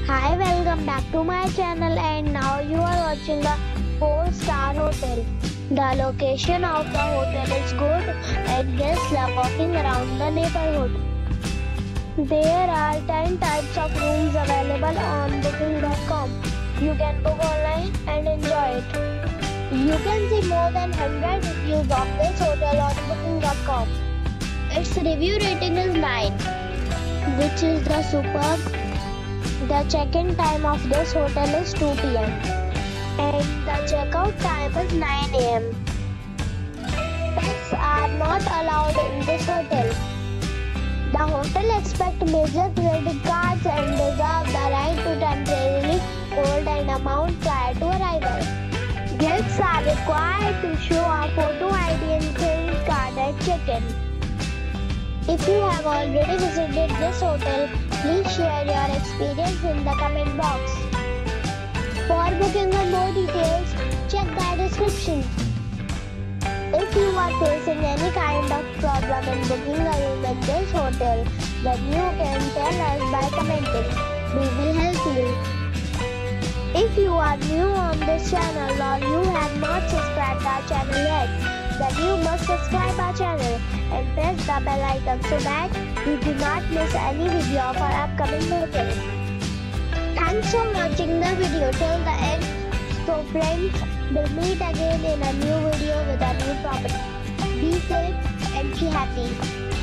Hi, welcome back to my channel, and now you are watching a 4-star hotel. The location of the hotel is good and guests love walking around the neighborhood. There are 10 types of rooms available on booking.com. You can book online and enjoy it. You can see more than 100 reviews of this hotel on booking.com. Its review rating is 9, which is the superb. The check-in time of this hotel is 2 p.m. and the checkout time is 9 a.m. Pets are not allowed in this hotel. The hotel accepts major credit cards and reserves the right to temporarily hold an amount prior to arrival. Guests are required to show a photo ID and credit card at check-in. If you have already visited this hotel, please share your experience in the comment box. For booking or more details, check the description. If you are facing any kind of problem in booking a room at this hotel, then you can tell us by commenting. We will help you. If you are new on this channel or you have not subscribed our channel yet, then you must subscribe our channel and press the bell icon so that you do not miss any video of our upcoming hotels. Thanks for watching the video till the end. So friends, we'll meet again in a new video with a new property. Be safe and be happy.